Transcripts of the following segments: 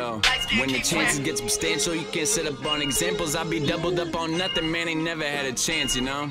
Yo, when the chances get substantial, you can't set up on examples. I'll be doubled up on nothing, man, ain't never had a chance, you know?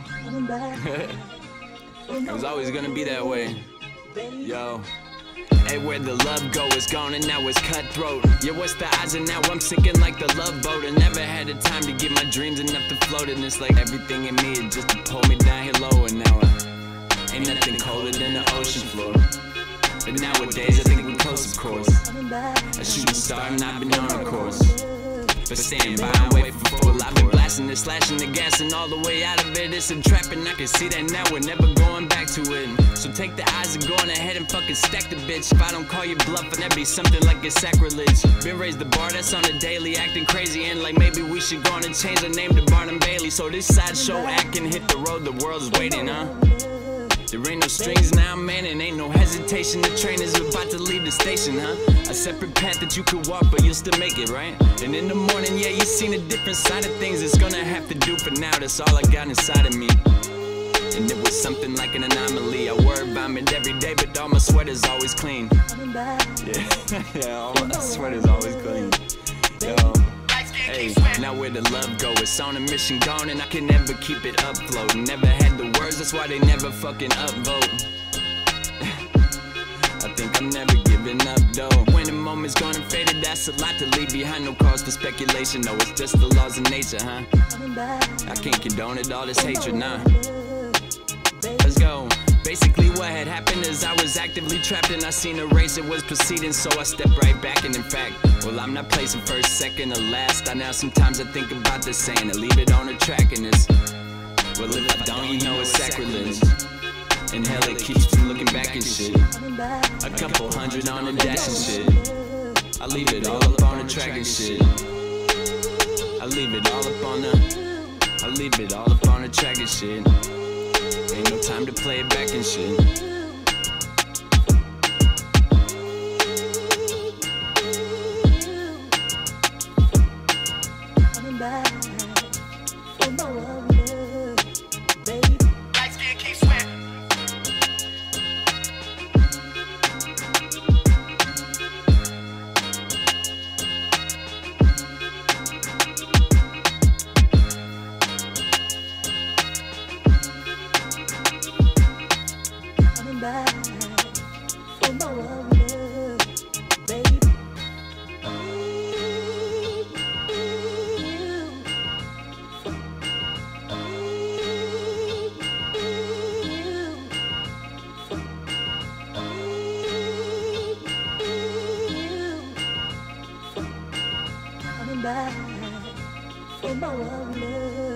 It was always gonna be that way. Yo. Hey, where the love go is gone and now it's cutthroat. Yeah, what's the odds and now I'm sinking like the Love Boat. I never had the time to get my dreams enough to float. And it's like everything in me is just to pull me down here low. And now ain't nothing colder than the ocean floor. But nowadays I think we're close, of course. A shooting star and I've been on a course. But stand by and wait for full. I've been blasting and slashing the gas and all the way out of it. It's a trap and I can see that now we're never going back to it. So take the odds and go on ahead and fucking stack the bitch. If I don't call you bluff, and that'd be something like a sacrilege. Been raised the bar, that's on the daily, acting crazy. And like maybe we should go on and change our name to Barnum Bailey. So this sideshow act can hit the road, the world's waiting, huh? There ain't no strings now, man, and ain't no hesitation. The train is about to leave the station, huh? A separate path that you could walk, but you'll still make it, right? And in the morning, yeah, you seen a different side of things. It's gonna have to do for now, that's all I got inside of me. And it was something like an anomaly. I word vomit every day, but all my sweat is always clean. Yeah, all my sweat is always clean. Yo. Hey, now where the love go, it's on a mission gone and I can never keep it afloat. Never had the words, that's why they never fucking upvote. I think I'm never giving up though. When the moment's gone and faded, that's a lot to leave behind. No cause for speculation, no, it's just the laws of nature, huh? I can't condone it, all this hatred, nah. Let's go. Basically what had happened is I was actively trapped and I seen a race that was proceeding, so I stepped right back. And in fact, well, I'm not placing first, second, or last. Now sometimes I think about this saying to leave it on the track, and it's, well, if I don't, you know it's sacrilege. And hell, it keeps from looking back and shit. A couple hundred on the dash and shit. I leave it all up on the track and shit. I leave it all up on the track and shit. Ain't no time to play it back and shit. For my love.